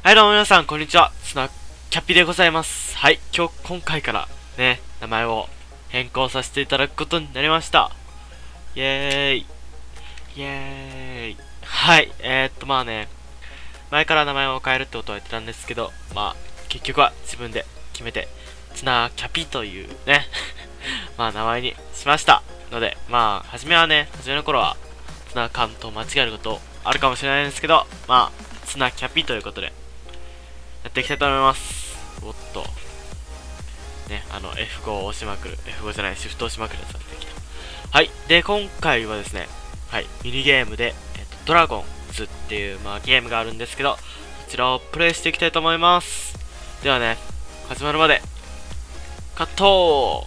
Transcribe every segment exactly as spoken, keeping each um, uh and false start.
はいどうも皆さん、こんにちは。スナキャピでございます。はい、今日、今回からね、名前を変更させていただくことになりました。イエーイ。イエーイ。はい、えー、っとまあね、前から名前を変えるってことは言ってたんですけど、まあ、結局は自分で決めて、ツナキャピというね、まあ名前にしました。ので、まあ、初めはね、初めの頃は、ツナカンと間違えることあるかもしれないんですけど、まあ、ツナキャピということで、やっていきたいと思います。おっと。ね、あの、エフご を押しまくる。エフご じゃない、シフト押しまくるやつが出てきた。はい。で、今回はですね、はい、ミニゲームで、えっと、ドラゴンズっていう、まあ、ゲームがあるんですけど、こちらをプレイしていきたいと思います。ではね、始まるまで、カット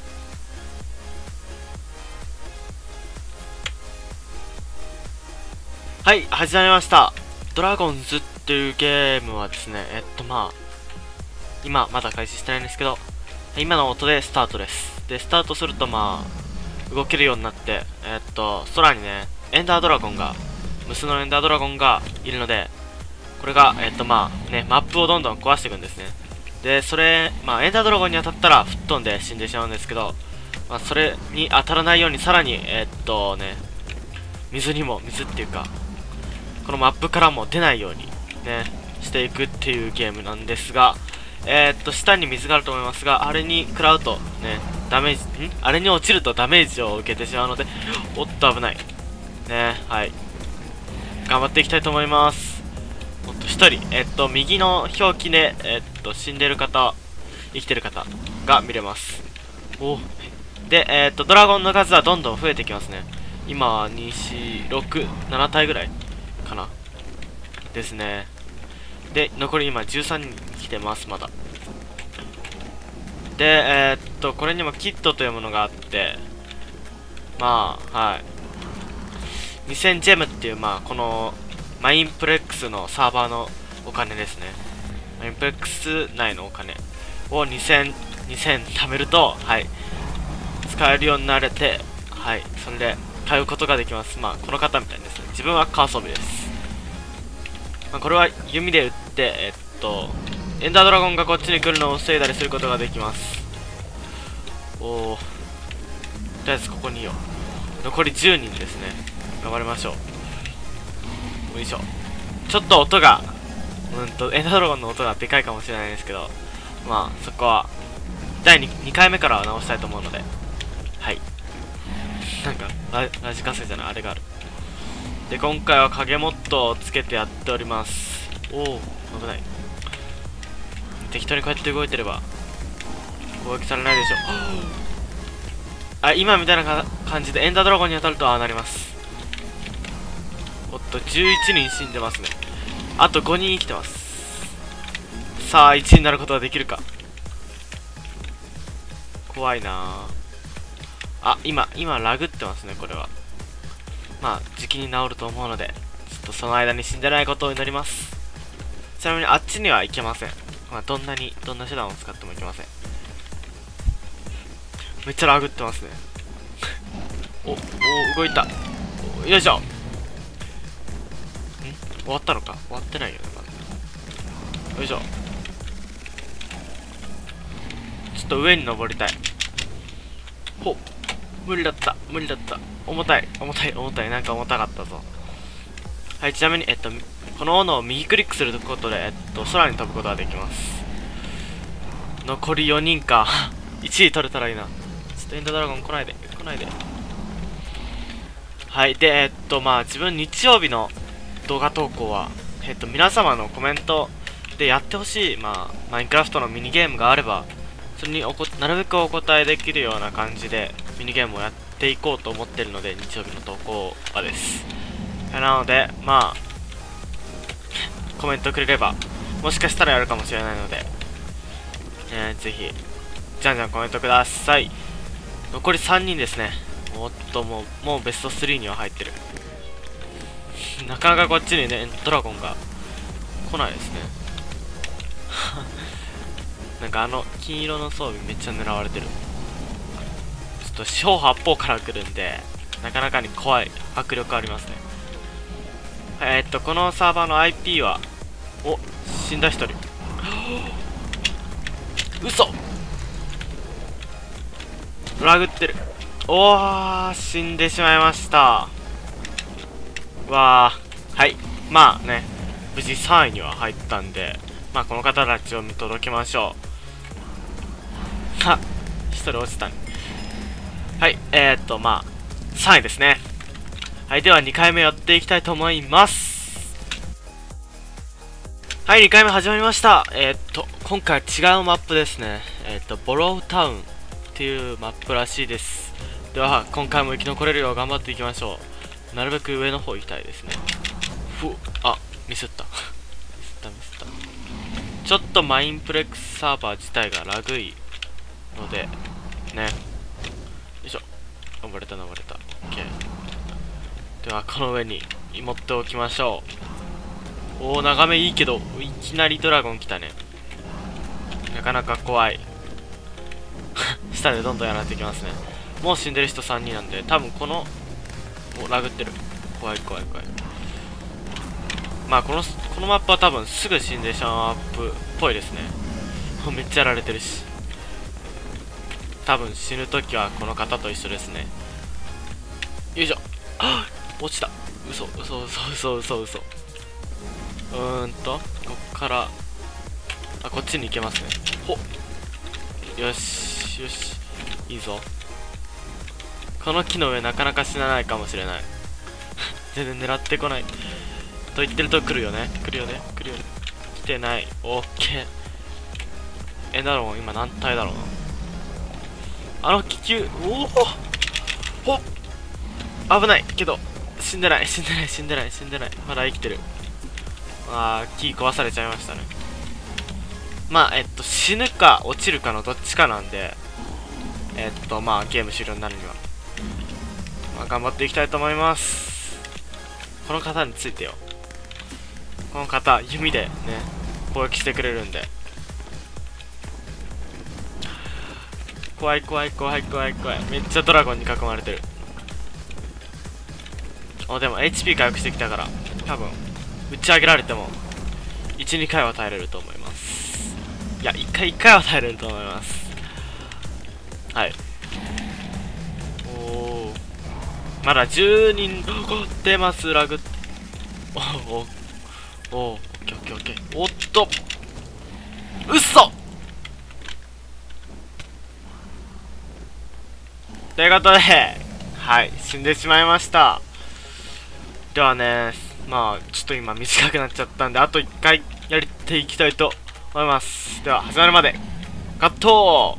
ーはい、始まりました。ドラゴンズっていうゲームはですね、えっとまあ、今まだ開始してないんですけど、今の音でスタートです。で、スタートするとまあ、動けるようになって、えっと、空にね、エンダードラゴンが、無数のエンダードラゴンがいるので、これが、えっとまあ、ね、マップをどんどん壊していくんですね。で、それ、まあ、エンダードラゴンに当たったら吹っ飛んで死んでしまうんですけど、まあ、それに当たらないようにさらに、えっとね、水にも、水っていうか、このマップからも出ないようにね、していくっていうゲームなんですが、えー、っと、下に水があると思いますが、あれに食らうとね、ダメージ、んあれに落ちるとダメージを受けてしまうので、おっと危ない。ね、はい。頑張っていきたいと思います。おっと、一人、えー、っと、右の表記で、えー、っと、死んでる方、生きてる方が見れます。おで、えー、っと、ドラゴンの数はどんどん増えてきますね。今はに、よん、ろく、なな体ぐらいかなですね。で、残り今じゅうさんにん来てます、まだ。で、えー、っと、これにもキットというものがあって、まあ、はい。にせんジェムっていう、まあ、この、マインプレックスのサーバーのお金ですね。マインプレックス内のお金をにせん、にせん貯めると、はい。使えるようになれて、はい。それで、買うことができます。まあ、この方みたいですね。自分はカーソビです。まあ、これは弓で撃って、えっと、エンダードラゴンがこっちに来るのを防いだりすることができます。おー。とりあえずここにいよう。残りじゅうにんですね。頑張りましょう。よいしょ。ちょっと音が、うんと、エンダードラゴンの音がでかいかもしれないですけど、まあ、そこは、だい 2, にかいめからは直したいと思うので、はい。なんかラ、ラジカセじゃない、あれがある。で、今回は影モッドをつけてやっております。おお、危ない。適当にこうやって動いてれば攻撃されないでしょ。あ、今みたいな感じでエンダードラゴンに当たるとああなります。おっと、じゅういちにん死んでますね。あとごにん生きてます。さあ、いちになることができるか。怖いなあ。あ、今、今ラグってますね、これは。まあ、時期に治ると思うので、ちょっとその間に死んでないことを祈ります。ちなみにあっちには行けません。まあ、どんなに、どんな手段を使ってもいけません。めっちゃラグってますね。お、お、動いた。よいしょ。ん終わったのか終わってないよね、まだ。よいしょ。ちょっと上に登りたい。ほっ。無理だった、無理だった。重たい、重たい、重たい。なんか重たかったぞ。はい、ちなみに、えっと、この斧を右クリックすることで、えっと、空に飛ぶことができます。残りよにんか。いちい取れたらいいな。ちょっとエンダードラゴン来ないで、来ないで。はい、で、えっと、まあ、自分日曜日の動画投稿は、えっと、皆様のコメントでやってほしい、まあ、マインクラフトのミニゲームがあれば、それにおこなるべくお答えできるような感じで、ミニゲームをやっていこうと思ってるので、日曜日の投稿はです。なので、まあ、コメントくれれば、もしかしたらやるかもしれないので、えー、ぜひ、じゃんじゃんコメントください。残りさんにんですね。おっと、もう、もうベストスリーには入ってる。なかなかこっちにね、ドラゴンが来ないですね。なんかあの、金色の装備めっちゃ狙われてる。ちょっと四方八方から来るんで、なかなかに怖い、迫力ありますね。えー、っと、このサーバーの アイピー は、 お、死んだ一人。嘘。ラグってる。おー、死んでしまいました。わー、はい。まあね、無事さんいには入ったんで、まあこの方たちを見届けましょう。はっ、一人落ちたね。はい、えー、っと、まあ、さんいですね。はい、ではにかいめやっていきたいと思います。はい、にかいめ始まりました。えー、っと、今回は違うマップですね。えー、っと、ボロータウンっていうマップらしいです。では、今回も生き残れるよう頑張っていきましょう。なるべく上の方行きたいですね。ふあ、ミスった。ミスった、ミスった。ちょっとマインプレックスサーバー自体がラグいので、ね。よいしょ。登れた、登れた。OK。では、この上に持っておきましょう。おお、眺めいいけど、いきなりドラゴン来たね。なかなか怖い。下でどんどんやられていきますね。もう死んでる人さんにんなんで、多分この、お、ラグってる。怖い怖い怖い。まあ、この、このマップは多分すぐ死んでしまうマップっぽいですね。めっちゃやられてるし。多分死ぬときはこの方と一緒ですね。よいしょ。あっ、落ちた。嘘、嘘、嘘、嘘、嘘、嘘。うーんと、こっから、あ、こっちに行けますね。ほっ。よし、よし。いいぞ。この木の上なかなか死なないかもしれない。全然狙ってこない。と言ってると来るよね。来るよね。来るよね。来てない。オッケー。エンダードラゴン今何体だろうな。あの気球、おおほっ。危ないけど、死んでない、死んでない、死んでない、死んでない。まだ生きてる。あー、木壊されちゃいましたね。まあ、えっと、死ぬか落ちるかのどっちかなんで、えっと、まあ、ゲーム終了になるには、まあ、頑張っていきたいと思います。この方についてよ。この方、弓でね、攻撃してくれるんで。怖い怖い怖い怖い怖い。めっちゃドラゴンに囲まれてる。あ、でも エイチピー 回復してきたから、多分、打ち上げられてもいち、にかいは耐えれると思います。いや、いっかいいっかいは耐えれると思います。はい。おお、まだじゅうにん出ます。ラグ。おおおお、オッケーオッケーオッケー。おっと、うっそ。ということで、はい、死んでしまいました。ではね、まあちょっと今短くなっちゃったんで、あといっかいやっていきたいと思います。では始まるまでカット。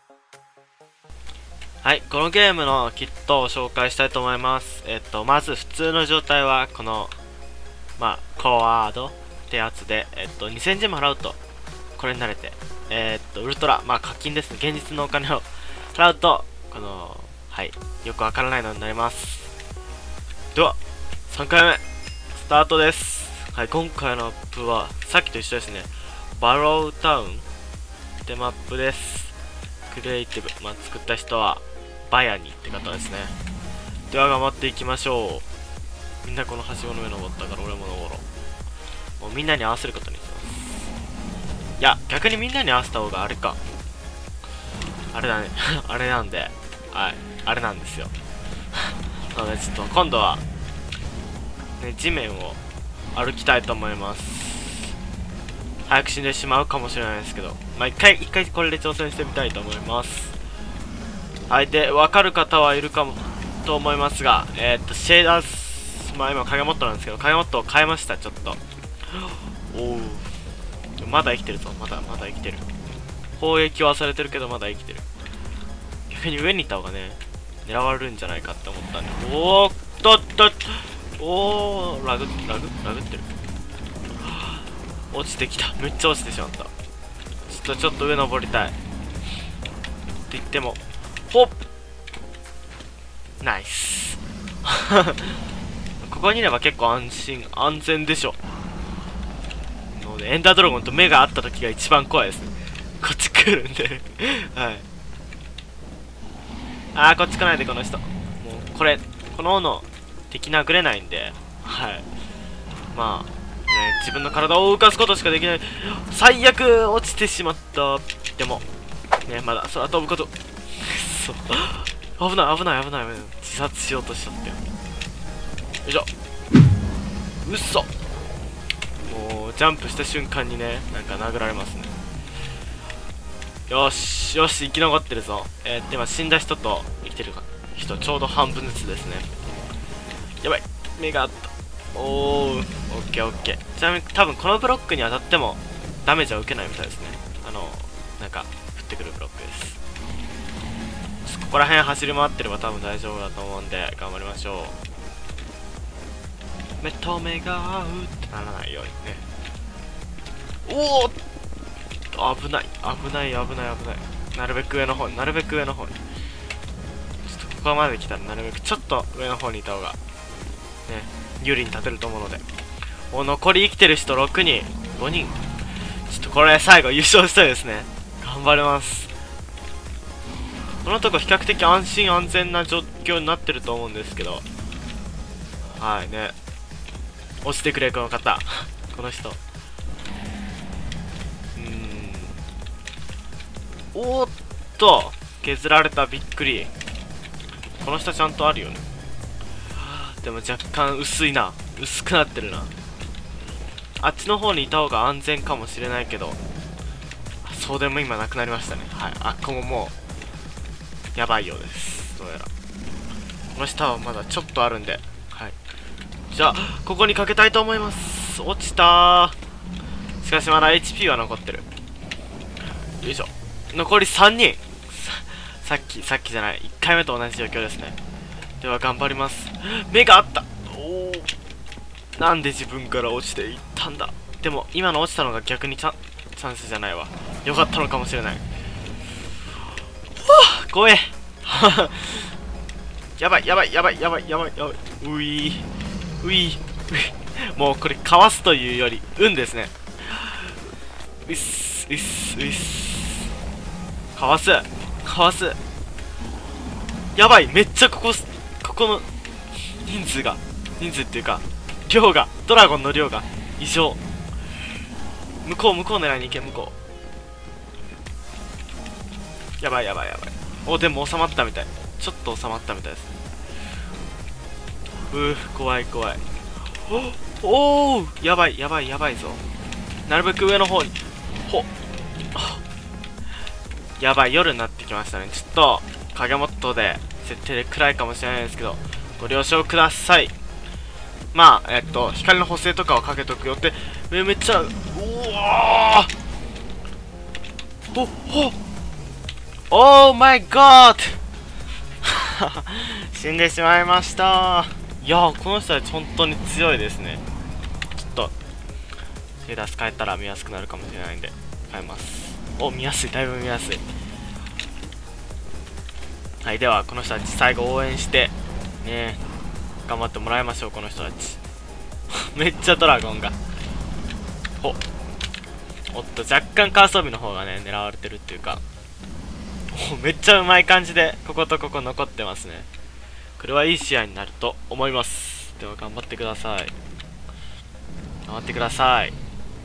はい、このゲームのキットを紹介したいと思います。えっとまず普通の状態はこのまあコワードってやつで、えっとにせんジェム払うとこれになれて、えっとウルトラ、まあ課金ですね、現実のお金を払うとこの、はい、よくわからないのになります。ではさんかいめスタートです。はい、今回のマップはさっきと一緒ですね。バロータウンってマップです。クリエイティブ、まあ、作った人はバヤニって方ですね。では頑張っていきましょう。みんなこのはしごの上登ったから俺も登ろう。もうみんなに合わせることにします。いや、逆にみんなに合わせた方があれか、あれだねあれなんで、はい、あれなんですよなのでちょっと今度はね、地面を歩きたいと思います。早く死んでしまうかもしれないですけど、まあ一回一回これで挑戦してみたいと思います。はい、で分かる方はいるかもと思いますが、えー、っとシェーダース、まあ今影モットなんですけど、影モットを変えました。ちょっとおお、まだ生きてるぞ。まだまだ生きてる。砲撃はされてるけどまだ生きてる。逆に上にいた方がね狙われるんじゃないかって思ったんで。おーっとっとっと、おー、ラグラグラグってる。落ちてきた。めっちゃ落ちてしまった。ちょっとちょっと上登りたいって言っても、ほっ、ナイスここにいれば結構安心安全でしょ。のでエンダードラゴンと目が合った時が一番怖いですね。こっち来るんではい。あー、こっち来ないでこの人。もうこれこの斧敵殴れないんで、はい、まあね、 自分の体を動かすことしかできない。最悪落ちてしまった。でもね、まだ空飛ぶことくっそ危ない危ない危ない危ない。自殺しようとしちゃったよ。よいしょ。うっそ。もうジャンプした瞬間にね、なんか殴られますね。よしよし、生き残ってるぞ。えー、では死んだ人と生きてる人ちょうど半分ずつですね。やばい、目があった。おー、オッケーオッケー。ちなみに多分このブロックに当たってもダメージは受けないみたいですね。あのなんか降ってくるブロックです。ここら辺走り回ってれば多分大丈夫だと思うんで頑張りましょう。目と目が合うってならないようにね。おお、危ない危ない危ない危ない。なるべく上の方に、なるべく上の方に。ちょっとここまで来たらなるべくちょっと上の方にいた方がね、有利に立てると思うので。お、残り生きてる人ろくにん、ごにん。ちょっとこれ最後優勝したいですね。頑張ります。このとこ比較的安心安全な状況になってると思うんですけど、はいね、落ちてくれこの方この人。うーん、おーっと削られた、びっくり。この下ちゃんとあるよね。でも若干薄いな、薄くなってるな。あっちの方にいた方が安全かもしれないけど、そうでも今なくなりましたね。はい、あっこももうやばいようです。どうやらこの下はまだちょっとあるんで、はい、じゃあここにかけたいと思います。落ちたー。しかしまだ エイチピー は残ってる。よいしょ。残りさんにん。さっきさっきじゃない、いっかいめと同じ状況ですね。では頑張ります。目があった。おお、なんで自分から落ちていったんだ。でも今の落ちたのが逆にチャンチャンスじゃないわ。よかったのかもしれない。はあ、怖えやばいやばいやばいやばいやばいやばい。ういういうい。もうこれかわすというより運ですね。うっすうっすうっす。かわすかわす。やばい、めっちゃここここの人数が人数っていうか量が、ドラゴンの量が異常。向こう向こう狙いに行け。向こうやばいやばいやばい。お、でも収まったみたい。ちょっと収まったみたいです。うー、怖い怖い。おおー、やばいやばいやばいぞ。なるべく上の方に。ほっ、やばい、夜になってきましたね。ちょっと影モットで設定で暗いかもしれないですけどご了承ください。まあえっと光の補正とかをかけとくよって。めめっちゃ、うわー、ほほオーマイガー死んでしまいました。いやー、この人たち本当に強いですね。ちょっとセイダス変えたら見やすくなるかもしれないんで変えます。お、見やすい、だいぶ見やすい。はい、ではこの人たち最後応援してね、頑張ってもらいましょう。この人たちめっちゃドラゴンが、ほおっと、若干カーソビの方がね狙われてるっていうか、お、めっちゃうまい感じでこことここ残ってますね。これはいい試合になると思います。では頑張ってください。頑張ってください。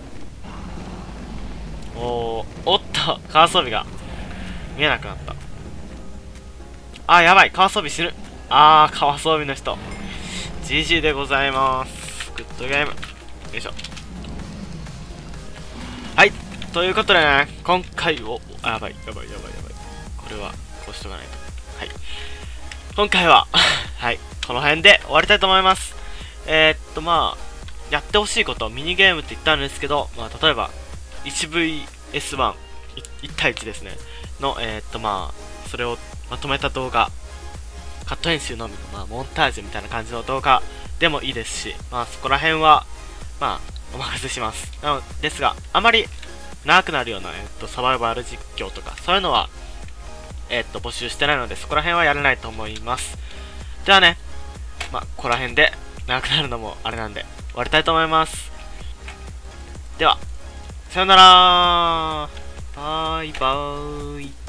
おー、おっと、カーソビが見えなくなった。あー、やばい、川装備死ぬ。あー、川装備の人 ジージー でございます。グッドゲーム。よいしょ。はい、ということでね、今回を、あ、やばいやばいやばいやばい、これはこうしとかないと。はい、今回ははいこの辺で終わりたいと思います。えー、っとまあやってほしいこと、ミニゲームって言ったんですけど、まあ、例えば ワンブイエスワン いち対いちですねの、えー、っとまあそれをまとめた動画、カット編集のみの、まあ、モンタージュみたいな感じの動画でもいいですし、まあそこら辺はまあお任せします。なのですが、あまり長くなるような、えっと、サバイバル実況とかそういうのは、えっと、募集してないので、そこら辺はやらないと思います。ではね、まあここら辺で長くなるのもあれなんで終わりたいと思います。ではさよなら、バイバーイ。